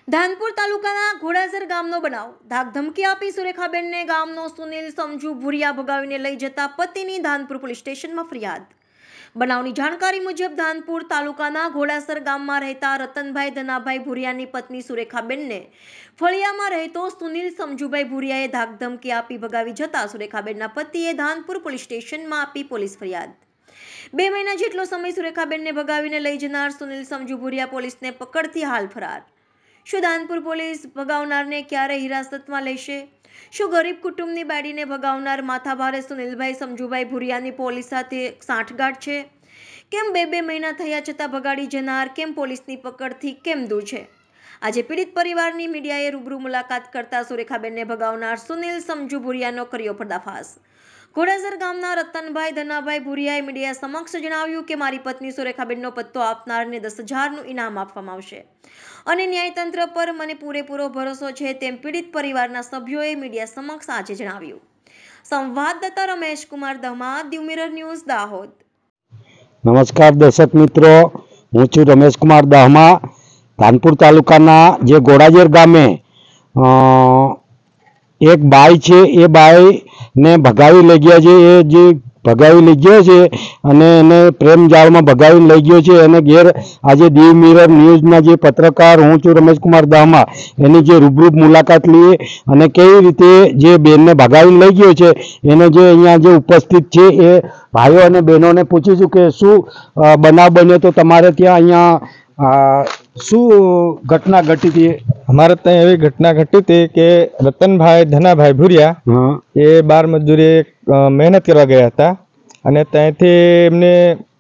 ધાનપુર તાલુકાના ઘોડાસર ગામનો બનાવ ધાકધમકી આપી સુરેખાબેનને ગામનો સુનિલ સમજુ ભુરિયા ભગાવીને લઈ જતા પતિની ધાનપુર પોલીસ સ્ટેશનમાં ફરિયાદ। બનાવની જાણકારી મુજબ ધાનપુર તાલુકાના ઘોડાસર ગામમાં રહેતા રતનભાઈ ધનાભાઈ ભુરિયાની પત્ની સુરેખાબેનને ફળિયામાં રહેતો સુનિલ સમજુભાઈ ભુરિયાએ ધાકધમકી આપી ભગાવી જતા સુરેખાબેનના પતિએ ધાનપુર પોલીસ સ્ટેશનમાં આપી પોલીસ ફરિયાદ। 2 મહિના જેટલો સમય સુરેખાબેનને ભગાવીને લઈ જનાર સુનિલ સમજુ ભુરિયા પોલીસને પકડથી હાલ ફરાર। શું ધાનપુર પોલીસ ભગાવનારને ક્યારે હિરાસતમાં લેશે? શું ગરીબ કુટુંબની બાળીને ભગાવનાર માથાભારે સુનિલભાઈ સમજુભાઈ ભુરિયાની પોલીસ સાથે સાંઠગાંઠ છે? કેમ 2 મહિના થયા છતાં ભગાડી જનાર કેમ પોલીસની પકડથી કેમ દૂર છે? આજે પીડિત પરિવારની મીડિયાએ રૂબરૂ મુલાકાત કરતા સુરેખાબેનને ભગાવનાર સુનિલ સમજુ ભુરિયાનો કર્યો પર્દાફાશ। ઘોડાસર ગામના રતનભાઈ ધનાભાઈ ભુરિયાએ મીડિયા સમક્ષ જણાવ્યું કે મારી પત્ની સુરેખાબેનનો પત્તો આપનારને 10,000નું ઇનામ આપવામાં આવશે અને ન્યાયતંત્ર પર મને પૂરેપૂરો ભરોસો છે તેમ પીડિત પરિવારના સભ્યોએ મીડિયા સમક્ષ આજે જણાવ્યું। સંવાદદાતા રમેશ કુમાર દહમા, દીવ મિરર ન્યૂઝ, દાહોદ। નમસ્કાર દર્શક મિત્રો, હું છું રમેશ કુમાર દહમા। ધાનપુર તાલુકાના જે ઘોડાસર ગામે એક બાઈ છે, એ બાઈને ભગાવી લઈ ગયા છે। એ જે ભગાવી લઈ ગયો છે અને એને પ્રેમ જાળમાં ભગાવીને લઈ ગયો છે એને ઘેર આજે દીવ મિરર ન્યૂઝના જે પત્રકાર હું છું રમેશ કુમાર દહમા એની જે રૂબરૂ મુલાકાત લઈએ અને કેવી રીતે જે બેનને ભગાવીને લઈ ગયો છે એને જે અહીંયા જે ઉપસ્થિત છે એ ભાઈઓ અને બહેનોને પૂછીશું કે શું બનાવ બન્યો તો તમારે ત્યાં અહીંયા શું ઘટના ઘટી હતી? हमारे ત્યાં એવી ઘટના ઘટી હતી કે રતનભાઈ ધનાભાઈ ભુરિયા એ બાર મજૂરી મહેનત કરવા ગયા હતા અને ત્યાંથી એમને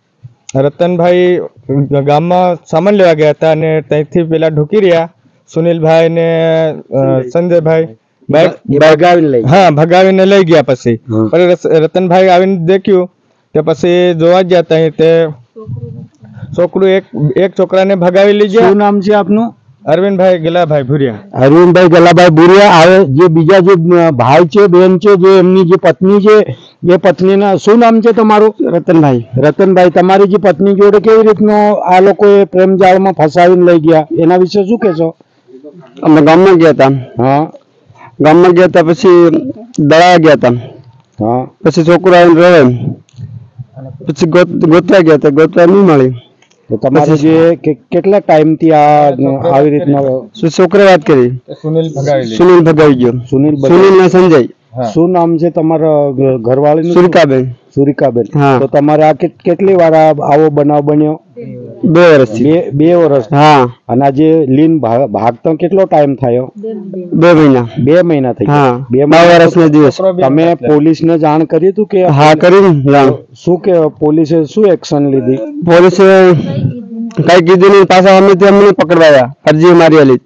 રતનભાઈ ગામમાં સામાન લેવા ગયા હતા અને ત્યાંથી પેલા ઢોકી રહ્યા સુનિલભાઈ ને સંજયભાઈ ભગાવીને લઈ ગયા। પછી રતનભાઈ આવીને દેખ્યું તે પછી જોવા ગયા ત્યાં તે છોકરું એક છોકરાને ભગાવી લઈ ગયા। શું નામ છે આપનું? અરવિંદભાઈ ગલાભાઈ ભુરિયા। અરવિંદભાઈ ગલાભાઈ ભુરિયા। હવે જે બીજા જે ભાઈ છે, બેન છે, જે એમની જે પત્ની છે એ પત્નીના શું નામ છે તમારું? રતનભાઈ। રતનભાઈ, તમારી જે પત્ની જોડે કેવી રીતનો આ લોકોએ પ્રેમ જાળમાં ફસાવીને લઈ ગયા એના વિશે શું કહેશો? અમે ગામમાં ગયા હતા। હા, ગામમાં ગયા હતા, પછી દળાવા ગયા હતા। હા, પછી છોકરો આવીને રહે, પછી ગોતવા ગયા હતા, ગોતવા નહીં મળી। તો તમારે જે કેટલા ટાઈમથી આવી રીતના છોકરે વાત કરી, સુનિલ ભગાવી ગયો। સુનિલ ને સંજય। શું નામ છે તમારા ઘરવાળીનું? સુરિકાબેન। સુરિકાબેન। હા। તો તમારે આ કેટલી વાર આવો બનાવ બન્યો? 2 વર્ષથી। 2 વર્ષ? હા। અને આ જે લીન ભાગતો કેટલો ટાઈમ થયો? 2 મહિના। 2 મહિના થઈ ગયા? 2 વર્ષના દિવસ। તમે પોલીસને જાણ કરી હતું કે? હા, કરી જાણ। શું કે પોલીસે શું એક્શન લીધી? પોલીસે કઈ કીધું નહીં, પાછા અમે અમને પકડવાયા, અરજી મારી આલી।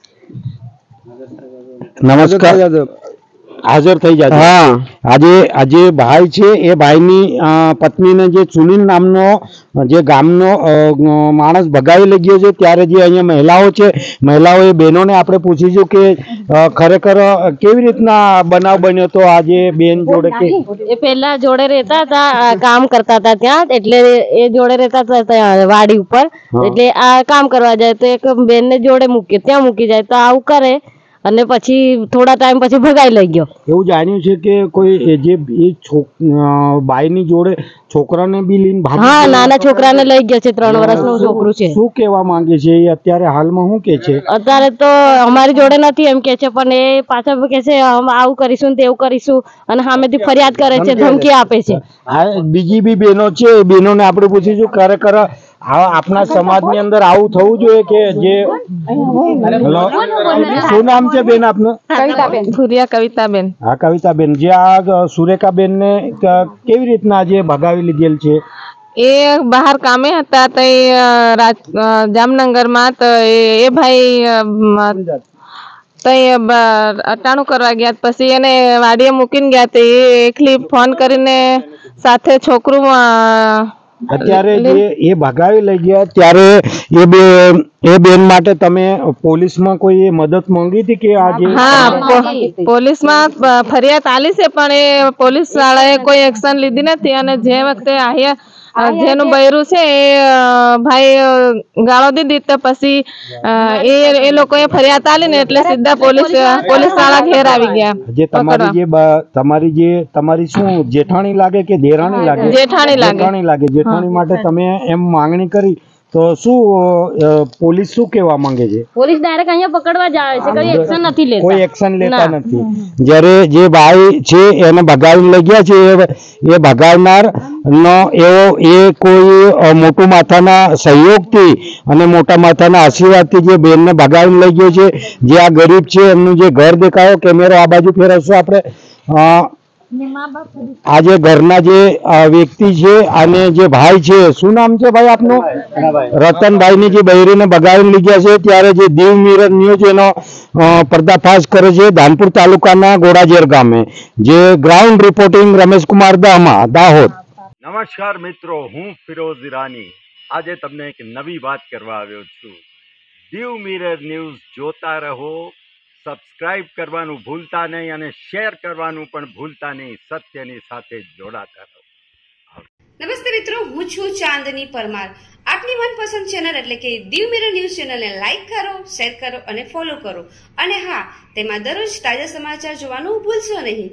નમસ્કાર, હાજર થઈ જાય। હા, આજે ભાઈ છે એ ભાઈની પત્નીને જે સુનિલ નામનો જે ગામનો માણસ ભગાવી લઈ ગયો છે ત્યારે જે અહીંયા મહિલાઓ છે, મહિલાઓએ બહેનોને આપણે પૂછીશું કે ખરેખર કેવી રીતના બનાવ બન્યો તો આજે બેન જોડે કે એ પહેલા જોડે રહેતા હતા, કામ કરતા હતા ત્યાં, એટલે એ જોડે રહેતા હતા ત્યાં વાડી ઉપર, એટલે આ કામ કરવા જાય તો એક બેનને જોડે ત્યાં મૂકી જાય તો આવું કરે અને પછી થોડા ટાઈમ પછી ભગાઈ લઈ ગયો। એવું જાણ્યું છે કે કોઈ જે બાઈની જોડે છોકરાને બી લઈને ભાગી? હા, નાના છોકરાને લઈ ગયો છે, 3 વર્ષનું છોકરું છે। શું કહેવા માંગે છે એ અત્યારે હાલમાં? શું કે છે અત્યારે? તો અમારી જોડે નથી એમ કે છે, પણ એ પાછા કે છે આવું કરીશું તેવું કરીશું અને સામેથી ફરિયાદ કરે છે, ધમકી આપે છે। બીજી બી બહેનો છે, એ બહેનોને આપણે પૂછીશું ખરેખર આપણા સમાજની અંદર આવું થવું જોઈએ કે જે શું નામ છે બેન આપનું? કવિતાબેન ભુરિયા। કવિતાબેન। હા, કવિતાબેન, જે આ સુરેખાબેન ને કેવી રીતના જે ભગાવી લીધેલ છે? એ બહાર કામે હતા તો જામનગરમાં, તો એ ભાઈ તો અટાણું કરવા ગયા, પછી એને વાડીએ મૂકીને ગયા તો એ એકલી ફોન કરીને સાથે છોકરું અત્યારે જે એ ભગાવી લઈ ગયા ત્યારે એ બેન માટે તમે પોલીસમાં કોઈ મદદ માંગી હતી કે આજે? હા, પોલીસમાં ફરિયાદ આલી છે, પણ એ પોલીસ વાળાએ કોઈ એક્શન લીધી નથી અને જે વખતે જેનું બૈરું છે એ ભાઈ ગાળો દીધી તો પછી એ લોકોએ ફરિયાદ આલી ને એટલે સીધા પોલીસ વાળા ઘેર આવી ગયા. જે તમારી શું જેઠાણી લાગે કે દેરાણી લાગે? જેઠાણી લાગે. જેઠાણી માટે તમે એમ માંગણી કરી તો શું પોલીસ શું કહેવા માંગે છે? પોલીસ ડાયરેક્ટ અહીંયા પકડવા જ આવે છે, કોઈ એક્શન નથી લેતા. કોઈ એક્શન લેતા નથી. જ્યારે જે ભાઈ છે એને ભગાવીને લઈ ગયા છે એ ભગાવનાર નો એ કોઈ મોટું માથાના સહયોગથી અને મોટા માથાના આશીર્વાદથી જે બેનને ભગાવીને લઈ ગયો છે, જે આ ગરીબ છે એમનું જે ઘર દેખાયો, કેમેરો આ બાજુ ફેરવશો આપણે. આ જે ઘરના જે વ્યક્તિ છે અને જે ભાઈ છે, શું નામ છે ભાઈ આપનું? રતનભાઈ ની જે બૈરીને બગાડીને લઈ ગયા છે, ત્યારે જે દીવ મિરર ન્યૂઝ એનો પર્દાફાશ કરે છે ધાનપુર તાલુકાના ગોડાજેર ગામે. જે ગ્રાઉન્ડ રિપોર્ટિંગ રમેશકુમાર દામા, દાહોદ. નમસ્કાર મિત્રો, હું ફિરોઝ ઈરાની આજે તમને એક નવી વાત કરવા આવ્યો છું. દીવ મિરર ન્યૂઝ જોતા રહો, સબસ્ક્રાઇબ કરવાનું ભૂલતા નહીં અને શેર કરવાનું પણ ભૂલતા નહીં. સત્યની સાથે જોડાતા રહો. નમસ્તે મિત્રો, હું છું ચાંદની પરમાર. આપની મનપસંદ ચેનલ એટલે કે દીવ મિરર ન્યૂઝ ચેનલને લાઈક કરો, શેર કરો અને ફોલો કરો. અને હા, તેમાં દરરોજ તાજા સમાચાર જોવાનું ભૂલશો નહીં.